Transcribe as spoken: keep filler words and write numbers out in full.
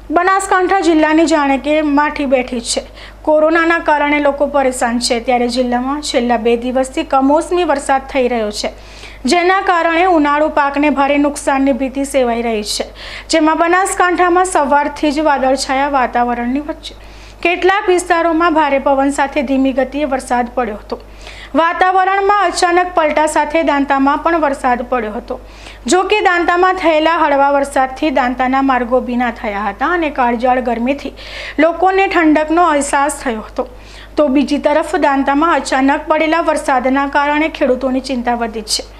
બનાસકાંઠા જિલ્લાની જાણે કે માઠી બેઠી છે। કોરોનાના કારણે લોકો પરેશાન છે, ત્યારે જિલ્લામાં છેલ્લા બે દિવસથી કમોસમી વરસાદ થઈ રહ્યો છે, જેના કારણે ઉનાળુ પાકને ભારે નુકસાનની ભીતિ સેવાઈ રહી છે। જેમાં બનાસકાંઠામાં સવારથી જ વાદળછાયા વાતાવરણની વચ્ચે કેટલાક વિસ્તારોમાં ભારે પવન સાથે ધીમી ગતિએ વરસાદ પડ્યો હતો। વાતાવરણમાં અચાનક પલટા સાથે દાંતામાં પણ વરસાદ પડ્યો હતો। જો કે દાંતામાં થયેલા હળવા વરસાદથી દાંતાના માર્ગો ભીના થયા હતા અને કાળઝાળ ગરમીથી લોકોને ઠંડકનો અહેસાસ થયો હતો। તો બીજી તરફ દાંતામાં અચાનક પડેલા વરસાદના કારણે ખેડૂતોની ચિંતા વધી છે।